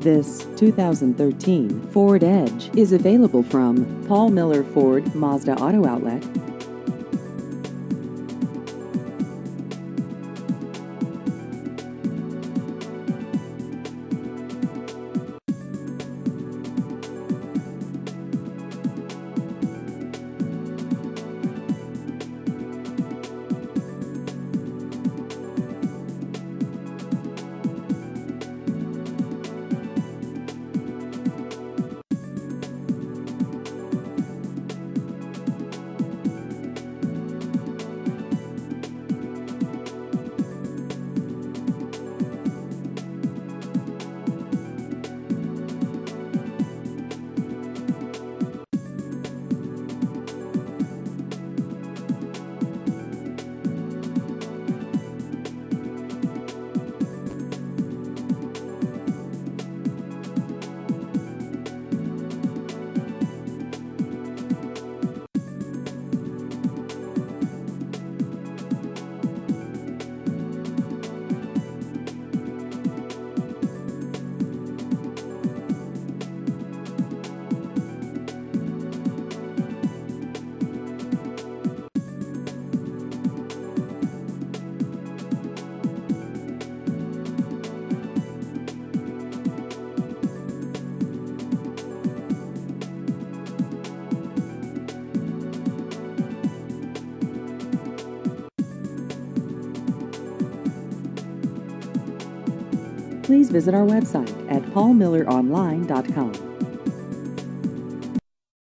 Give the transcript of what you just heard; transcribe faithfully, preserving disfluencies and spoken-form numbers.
This two thousand thirteen Ford Edge is available from Paul Miller Ford Mazda Auto Outlet. Please visit our website at paul miller online dot com.